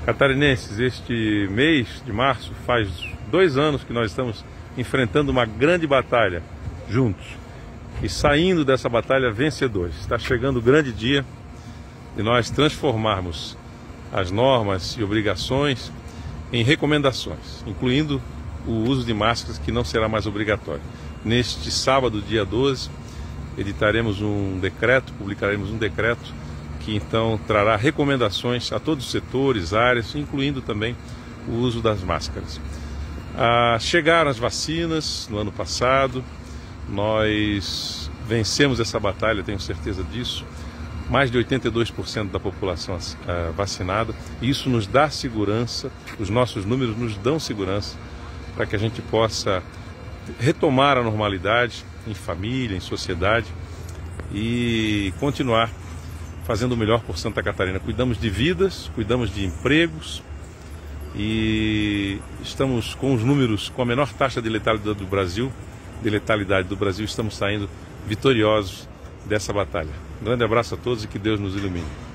Catarinenses, este mês de março faz 2 anos que nós estamos enfrentando uma grande batalha juntos e saindo dessa batalha vencedores. Está chegando o grande dia de nós transformarmos as normas e obrigações em recomendações, incluindo o uso de máscaras, que não será mais obrigatório. Neste sábado, dia 12, editaremos um decreto, publicaremos um decreto que então trará recomendações a todos os setores, áreas, incluindo também o uso das máscaras. Chegaram as vacinas no ano passado, nós vencemos essa batalha, tenho certeza disso. Mais de 82% da população vacinada. Isso nos dá segurança, os nossos números nos dão segurança para que a gente possa retomar a normalidade em família, em sociedade e continuar fazendo o melhor por Santa Catarina. Cuidamos de vidas, cuidamos de empregos e estamos com os números com a menor taxa de letalidade do Brasil, estamos saindo vitoriosos dessa batalha. Um grande abraço a todos e que Deus nos ilumine.